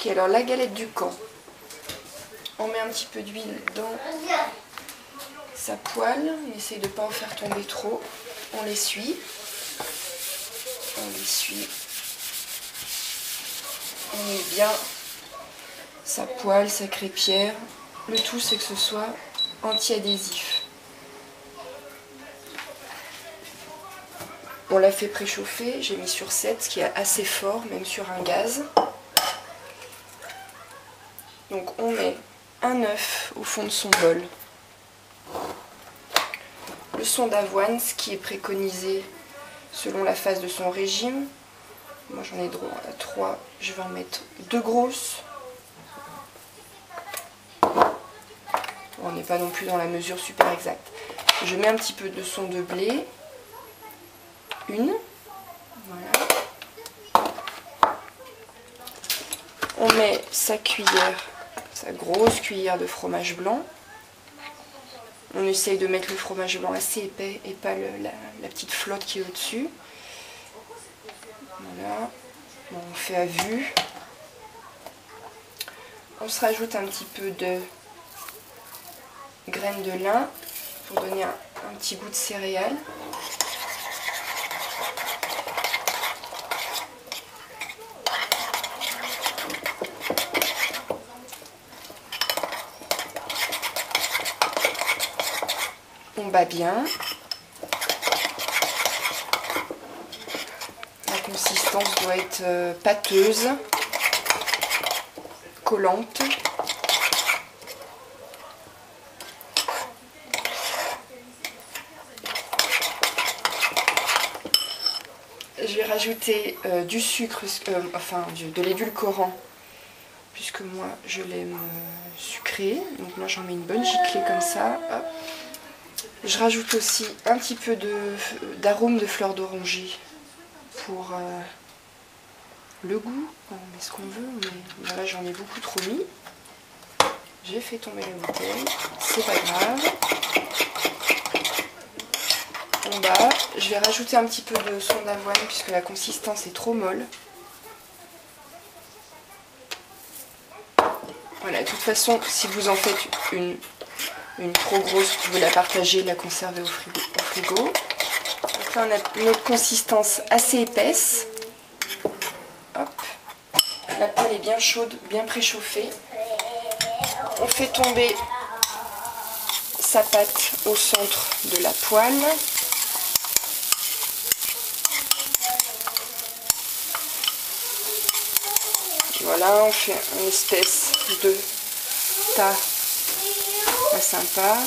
Ok, alors la galette du camp. On met un petit peu d'huile dans sa poêle. On essaye de ne pas en faire tomber trop. On l'essuie. On l'essuie. On met bien sa poêle, sa crêpière. Le tout, c'est que ce soit anti-adhésif. On l'a fait préchauffer, j'ai mis sur 7, ce qui est assez fort, même sur un gaz. Donc on met un œuf au fond de son bol. Le son d'avoine, ce qui est préconisé selon la phase de son régime. Moi j'en ai droit à 3, je vais en mettre 2 grosses. On n'est pas non plus dans la mesure super exacte. Je mets un petit peu de son de blé. Voilà. On met sa cuillère, sa grosse cuillère de fromage blanc. On essaye de mettre le fromage blanc assez épais et pas la petite flotte qui est au-dessus. Voilà. Bon, on fait à vue. On se rajoute un petit peu de graines de lin pour donner un petit goût de céréales. On bat bien. La consistance doit être pâteuse, collante. Je vais rajouter du sucre, de l'édulcorant, puisque moi je l'aime sucré. Donc là j'en mets une bonne giclée comme ça. Hop. Je rajoute aussi un petit peu d'arôme de fleur d'oranger pour le goût. On met ce qu'on veut, mais là j'en ai beaucoup trop mis. J'ai fait tomber la bouteille, c'est pas grave. On bat. Je vais rajouter un petit peu de son d'avoine puisque la consistance est trop molle. Voilà, de toute façon, si vous en faites une trop grosse, vous pouvez la partager, la conserver au frigo. Donc là, on a une autre consistance assez épaisse. Hop. La poêle est bien chaude, bien préchauffée. On fait tomber sa pâte au centre de la poêle. Voilà, on fait une espèce de tas pas sympa.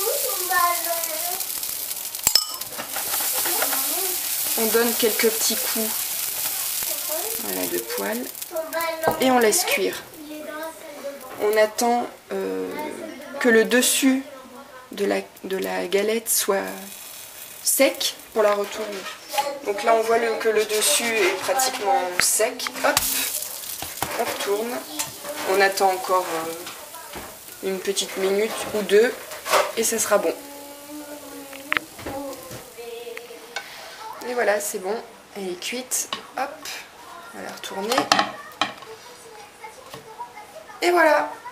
On donne quelques petits coups, voilà, de poêle et on laisse cuire. On attend que le dessus de la galette soit sec pour la retourner. Donc là on voit que le dessus est pratiquement sec. Hop, on retourne. On attend encore une petite minute ou deux et ça sera bon. Et voilà, c'est bon, elle est cuite. Hop, on va la retourner. Et voilà.